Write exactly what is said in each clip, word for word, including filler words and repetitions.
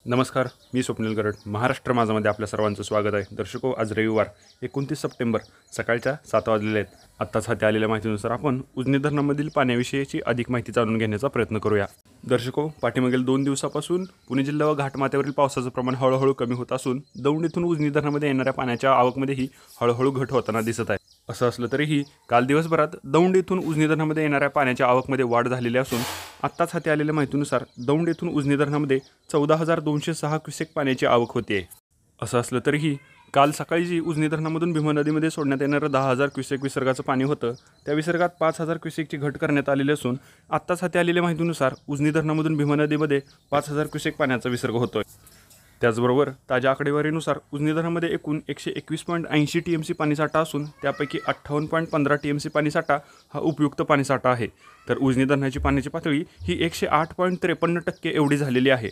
नमस्कार, मी स्वप्नील गरड. महाराष्ट्र माझामध्ये आपल्या सर्वांचं स्वागत आहे. दर्शको, आज रविवार एकोणतीस सप्टेंबर सकाळच्या सात वाजलेले आहेत. आत्ताच हाती आलेल्या माहितीनुसार आपण उजनी धरणामधील पाण्याविषयीची अधिक माहिती जाणून घेण्याचा प्रयत्न करूया. दर्शको, पाठीमागील दोन दिवसापासून पुणे जिल्हा व घाटमाथ्यावरील पावसाचं प्रमाण हळूहळू कमी होत असून दौंड येथून उजनी धरणामध्ये येणाऱ्या पाण्याच्या आवकमध्येही हळूहळू घट होताना दिसत आहे. असं असलं तरीही काल दिवसभरात दौंड येथून उजनी धरणामध्ये येणाऱ्या पाण्याच्या आवकमध्ये वाढ झालेली असून आत्ताच हाती आलेल्या माहितीनुसार दौंड येथून उजनी धरणामध्ये चौदा हजार दोनशे सहा क्युसेक पाण्याची आवक होती आहे. असं असलं तरीही काल सकाळी जी उजनी धरणामधून भीमा नदीमध्ये सोडण्यात येणारं दहा हजार क्युसेक विसर्गाचं पाणी होतं, त्या विसर्गात पाच हजार क्युसेकची घट करण्यात आलेली असून आत्ताच हाती आलेल्या माहितीनुसार उजनी धरणामधून भीमा नदीमध्ये पाच हजार क्युसेक पाण्याचा विसर्ग होतोय. त्याचबरोबर ताज्या आकडेवारीनुसार उजनी धरणामध्ये एकूण एकशे एकवीस पॉईंट ऐंशी टी एम सी पाणीसाठा असून त्यापैकी अठ्ठावन्न पॉईंट पंधरा टी एम सी पाणीसाठा हा उपयुक्त पाणीसाठा आहे. तर उजनी धरणाची पाण्याची पातळी ही एकशे आठ पॉईंट त्रेपन्न टक्के एवढी झालेली आहे.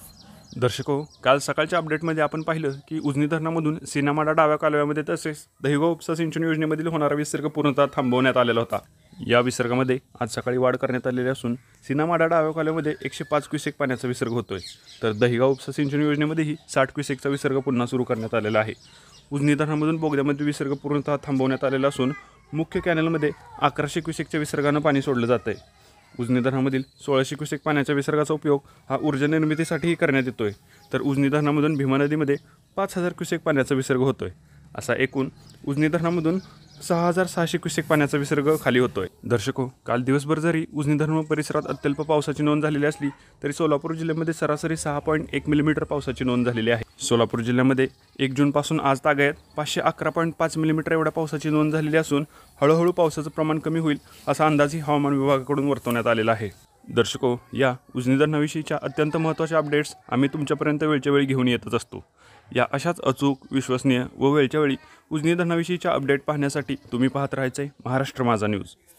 दर्शको, काल सकाळच्या अपडेटमध्ये आपण पाहिलं की उजनी धरणामधून सीनामाडा डाव्या कालव्यामध्ये तसेच दहिगाव उपसा सिंचन योजनेमधील होणारा विसर्ग पूर्णतः थांबवण्यात आलेला होता. या विसर्गामध्ये आज सकाळी वाढ करण्यात आलेली असून सीनामाडा डाव्या कालव्यामध्ये एकशे पाच क्युसेक पाण्याचा विसर्ग होतोय. तर दहिगाव उपसा सिंचन योजनेमध्येही साठ क्युसेकचा विसर्ग पुन्हा सुरू करण्यात आलेला आहे. उजनी धरणामधून बोगद्यामध्ये विसर्ग पूर्णतः थांबवण्यात आलेला असून मुख्य कॅनलमध्ये अकराशे क्युसेकच्या विसर्गानं पाणी सोडलं जात आहे. उजनी धरणामधील सोळाशे क्युसेक पाण्याच्या विसर्गाचा उपयोग हा ऊर्जा निर्मितीसाठीही करण्यात येतोय. तर उजनी धरणामधून भीमा नदीमध्ये पाच हजार क्युसेक पाण्याचा विसर्ग होतोय. असा एकूण उजनी धरणामधून सहा हजार सहाशे क्युसेक पाण्याचा विसर्ग खाली होतोय. दर्शको, काल दिवसभर जरी उजनी धरण परिसरात अत्यल्प पावसाची नोंद झालेली असली तरी सोलापूर जिल्ह्यामध्ये सरासरी सहा पॉईंट एक मिलीमीटर पावसाची नोंद झालेली आहे. सोलापूर जिल्ह्यामध्ये एक जूनपासून आज तागायत पाचशे अकरा पॉईंट पाच मिलीमीटर एवढ्या पावसाची नोंद झालेली असून हळूहळू पावसाचं प्रमाण कमी होईल असा अंदाजही हवामान विभागाकडून वर्तवण्यात आलेला आहे. दर्शको, या उजनी धरणाविषयीच्या अत्यंत महत्त्वाच्या अपडेट्स आम्ही तुमच्यापर्यंत वेळच्या वेळी घेऊन येतच असतो. या अशाच अचूक, विश्वसनीय व वेळच्या वेळी उजनी धरणाविषयीच्या अपडेट पाहण्यासाठी तुम्ही पाहत राहायचं आहे महाराष्ट्र माझा न्यूज.